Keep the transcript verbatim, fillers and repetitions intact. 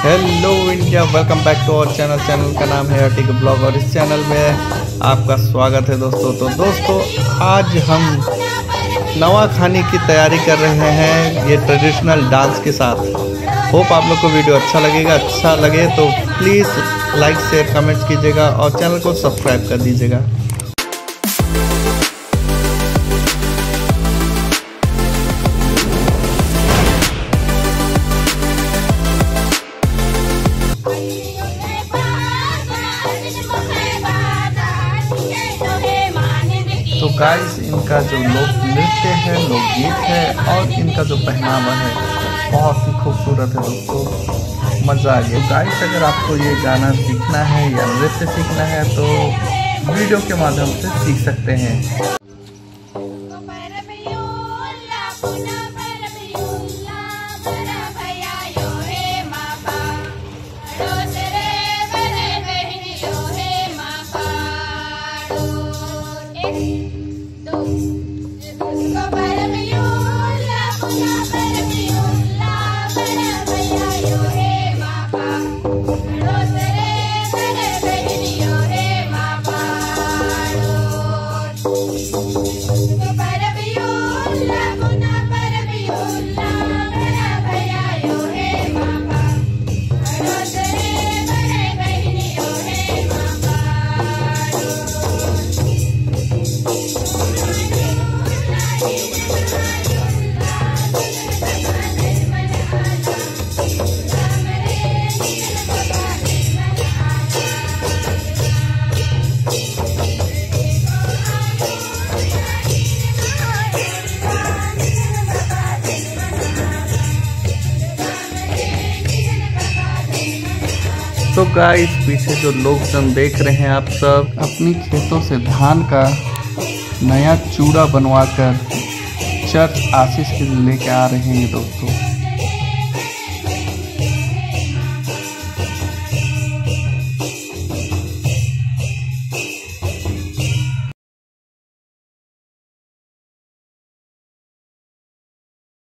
Hello India, welcome back to our channel. Channel का नाम है अर्टिक ब्लॉग और इस चैनल में आपका स्वागत है दोस्तों। तो दोस्तों आज हम नवा खाने की तैयारी कर रहे हैं ये ट्रेडिशनल डांस के साथ। होप आप लोग को वीडियो अच्छा लगेगा। अच्छा लगे तो प्लीज़ लाइक शेयर कमेंट कीजिएगा और चैनल को सब्सक्राइब कर दीजिएगा। तो गाइस इनका जो लोक नृत्य है, लोकगीत है और इनका जो पहनावा है बहुत ही खूबसूरत है दोस्तों, मज़ा आ गया। तो गाइस अगर आपको ये गाना सीखना है या नृत्य सीखना है तो वीडियो के माध्यम से सीख सकते हैं। तो गाइस पीछे जो लोग देख रहे हैं आप सब अपनी खेतों से धान का नया चूड़ा बनवाकर चर्च आशीष के लिए लेके आ रहे हैं दोस्तों।